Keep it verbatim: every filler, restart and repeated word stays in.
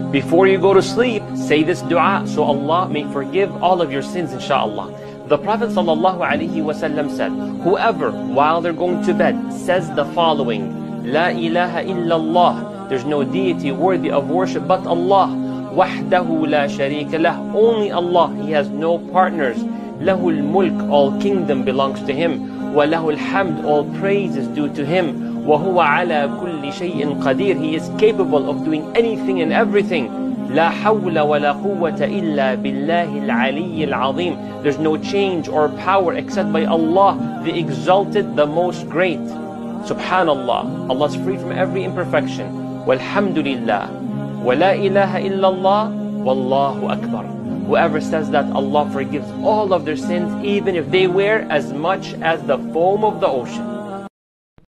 Before you go to sleep, say this dua so Allah may forgive all of your sins, inshallah. The Prophet ﷺ said, whoever, while they're going to bed, says the following, La ilaha illallah, there's no deity worthy of worship but Allah, wahdahu la sharika lah, only Allah, He has no partners, lahul mulk, all kingdom belongs to Him, wa lahul hamd, all praise is due to Him, wa huwa ala kulli shay'in qadir, He is capable of doing anything and everything. La hawla wa la quwwata illa billahi al-ali al-azim. There's no change or power except by Allah, the exalted, the most great. Subhanallah, Allah is free from every imperfection. Walhamdulillah, wa la ilaha illallah, wallahu akbar. Whoever says that, Allah forgives all of their sins, even if they were as much as the foam of the ocean.